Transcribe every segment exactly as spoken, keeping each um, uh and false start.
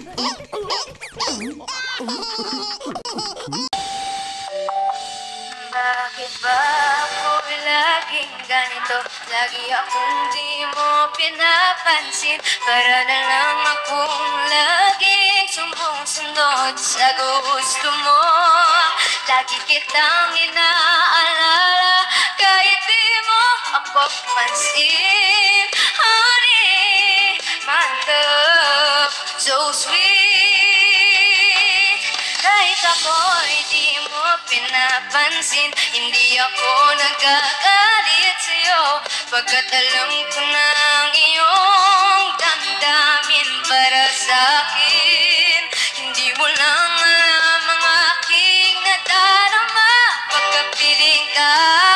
Bakit ba ako laging ganito? Lagi akong di mo pinapansin. Para na lang akong laging sumusunod sa gusto mo. Lagi kitang inaalala kahit di mo ako pansin. Honey, my love, so sweet. Kahit ako'y di mo pinapansin, hindi ako nagagalit sa'yo, pagkat alam ko na ang iyong damdamin para sa'kin. Hindi mo lang alam ang aking nadarama pagkapiling ka.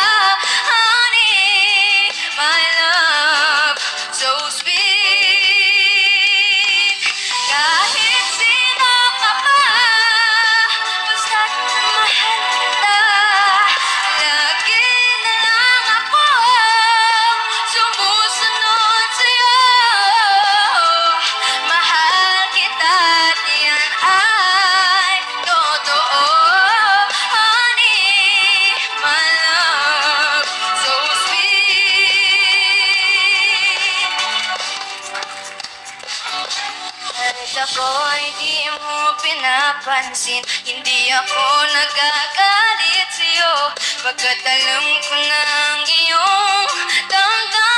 Honey, my love, so sweet. Kahit sino ka pa, basta't mahal kita. Lagi na lang ako sumusunod sa'yo. Mahal kita at yan ay totoo. Honey, my love, so sweet. Kahit ako'y di mo pinapansin, hindi ako nagagalit sa'yo, pagkat alam ko na ang iyong damdamin